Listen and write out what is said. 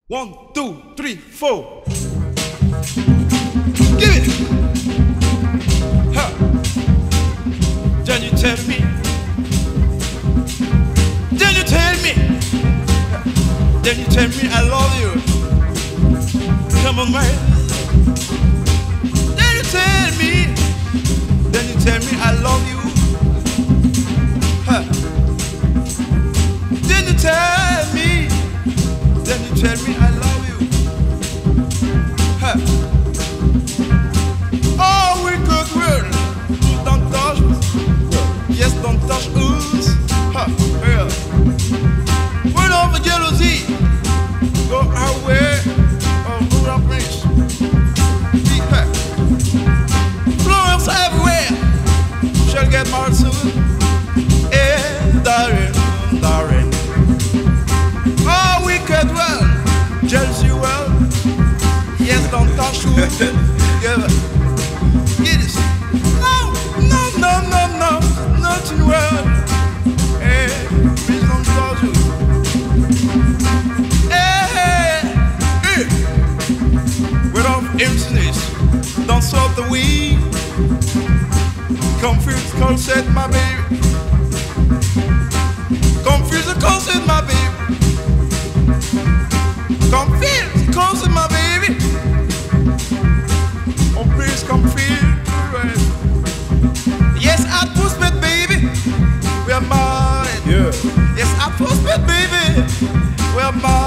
1, 2, 3, 4. Give it. Huh. Then you tell me. Then you tell me. Then you tell me I love you. Come on, man. Then you tell me. Then you tell me I love you. Huh. Then you tell me. Then you tell me I love you. Huh. Oh, we could world. Don't touch us. Yes, don't touch us. Huh. Yeah. Word of the jealousy. Go our way. Oh, go our place. Big pack. Flowers everywhere. Shall get married soon. Eh, darling, darling. Oh, we could well, jealousy well. Yes, don't touch you. Together. Get this. No, no, no, no, no, nothing well. Hey, please don't touch you. Hey, hey. Without emptiness, don't solve the weed. Confuse the concept, my baby. Confuse the concept, my baby. Come feel, close to my baby. Oh, please come feel. Yes, I postpaid, baby. We are married. Yeah. Yes, I postpaid, baby. We are married.